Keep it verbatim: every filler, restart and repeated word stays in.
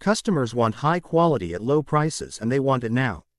Customers want high quality at low prices and they want it now.